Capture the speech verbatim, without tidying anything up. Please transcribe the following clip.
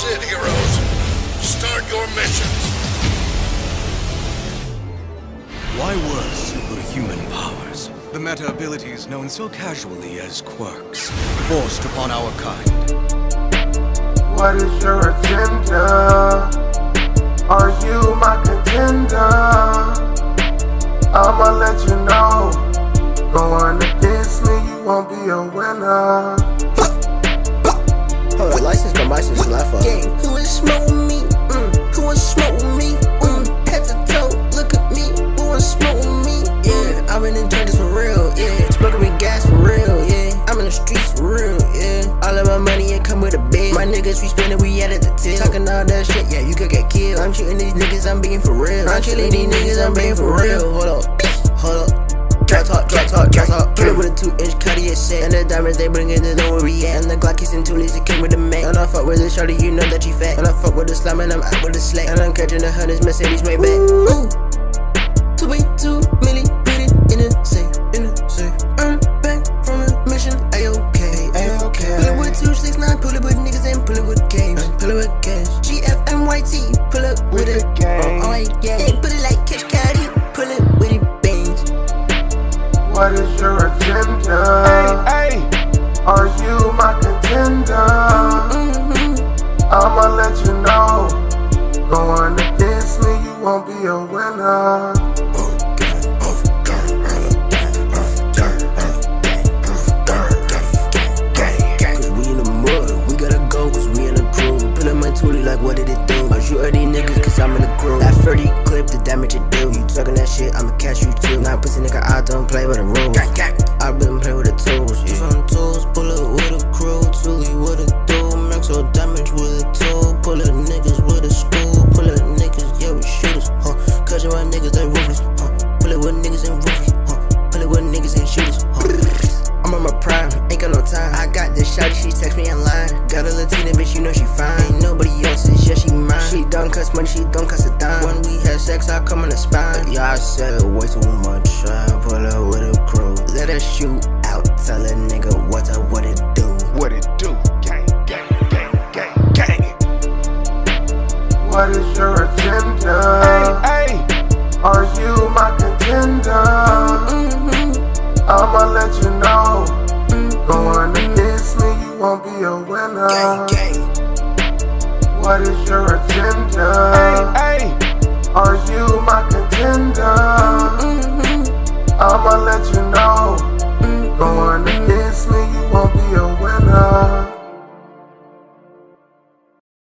it, heroes. Start your missions. Why were superhuman powers, the meta abilities known so casually as quirks, forced upon our kind? What is your agenda? Are you my contender? I'ma let you know. Going against me, you won't be a winner. Hold on, license from license to life up. Gang, who is smoking me? Mm, who is smoking me? Mm, head to toe, look at me. Who is smoking me? Yeah, I've been enjoying this for real. Yeah, smoking me gas for real. Yeah, I'm in the streets for real. Yeah, all of my money it come with a bid. My niggas we spending, we at the tip. Talking all that shit, yeah, you could get killed. I'm shooting these niggas, I'm being for real. I'm killing these niggas, I'm being for real. Hold up, hold up. Drop talk, drop talk, drop talk. Pull it with a two inch Cartier set. And the diamonds they bring it to know where we at. And the Glock is in two leads, it came with the Mac. And I fuck with the shorty, you know that she fat. And I fuck with the slime and I'm out with the slack. And I'm catching the hundreds, Mercedes Maybach. Ooh, two point two milli, put it in a safe, in a safe. I'm back from a mission, A-okay, A-okay. Pull it with two six nine, pull it with niggas and pull it with games. Pull it with cash. G F M Y T, pull it with a gang. Oh, yeah, yeah, put it like Cash Caddy, pull it with it. What is your agenda? Hey, hey. Are you my contender? Mm-hmm. I'ma let you know. Going against me, you won't be a winner. Cause we in the mud, we gotta go cause we in the crew. Pull up my toolie like what did it do? I shoot at these niggas cause I'm in the crew. That thirty clip, the damage it do. You talking that shit, I'ma catch you too. Now pussy nigga, I don't play with the rules. I been play with the tools. Yeah. From tools, pull up with a crew. Toolie with a do. Max or damage with a tool. Pull up niggas with a school. Pull up niggas, yeah we shooters. Huh? Cause you my niggas they ruthless. Huh? Pull it with niggas and ruthless. Huh? Pull it with niggas and shooters. Huh? I'm on my prime, ain't got no time. I got this shawty, she text me online. Got a Latina bitch, you know she fine. Ain't nobody else's, yeah she mine. She don't cuss money, she don't cuss a dime. When we had sex, I come on the spine. Yeah, I said way too much. I pull up with a crew. Let her shoot out, tell a nigga what up, what it do. What it do? Gang, gang, gang, gang, gang. What is your agenda? Hey, hey. Are you my contender? Mm-hmm. I'ma let you know. Mm-hmm. Going against me, you won't be a winner. Gang, gang. What is your agenda? Hey, hey. Are you my contender? Mm-hmm. I'ma let you know. Mm-hmm. Going against me, you won't be a winner.